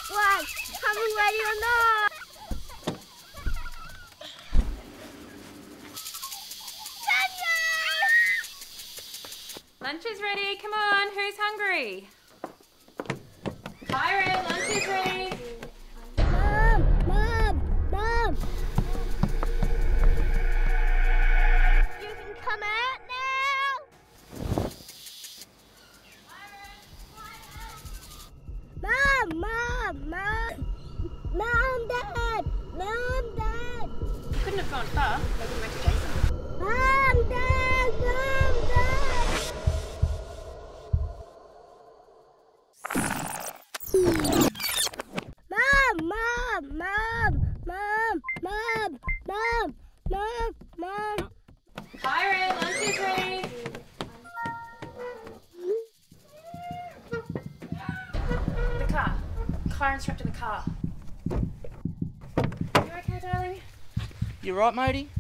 What? Coming ready or not? Lunch is ready. Come on, who's hungry? Kyron, lunch is ready. Mom! You can come out now. Mom, Dad. You couldn't have gone far. Maybe we went to Jason. Mom, Dad. Mom. Kyron, lunch is ready. The car. Kyron's trapped in the car. You okay, darling? You right, matey?